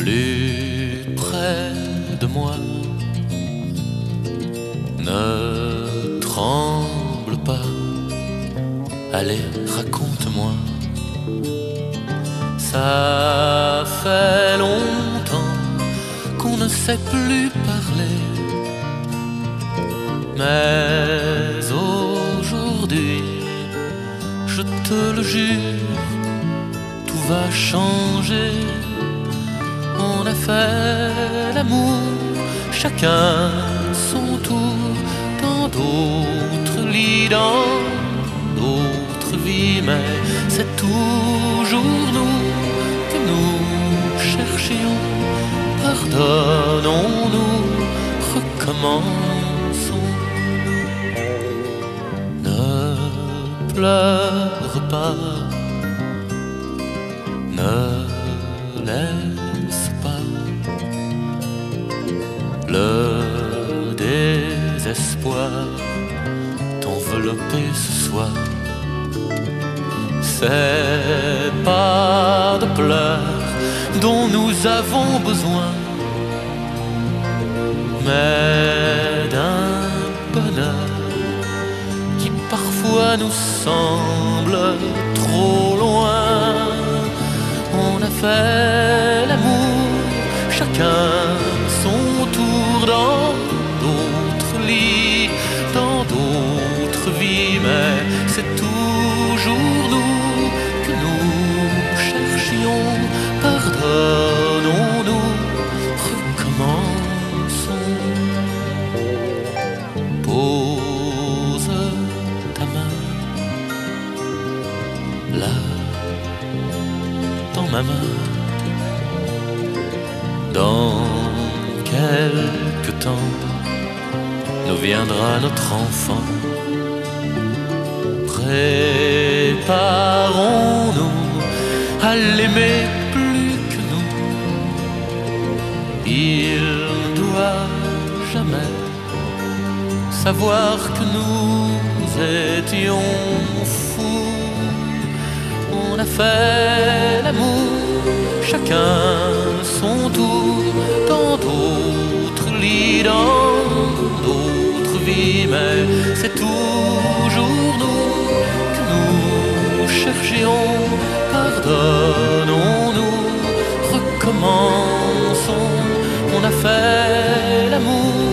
plus près de moi. Ne tremble pas, allez, raconte-moi. Ça fait longtemps qu'on ne sait plus parler, mais aujourd'hui, je te le jure, tout va changer. On a fait l'amour, chacun son tour, dans d'autres lits, dans d'autres vies, mais c'est toujours nous que nous cherchions. Pardonnons-nous, recommençons. Ne pleure pas, ne laisse pas le désespoir t'envelopper ce soir. C'est pas de pleurs dont nous avons besoin, mais d'un bonheur qui parfois nous semble trop loin. On a fait l'amour, chacun son tour, dans d'autres lits, dans d'autres vies, mais c'est toujours nous que nous cherchions. Pardonnons-nous, recommençons. Pose ta main là, dans ma main. Dans quelque temps nous viendra notre enfant. Préparons-nous à l'aimer plus que nous. Il doit jamais savoir que nous étions fous. On a fait l'amour, chacun son tour, dans d'autres lits, dans d'autres vies, mais c'est toujours nous que nous cherchions. Pardonnons-nous, recommençons. On a fait l'amour,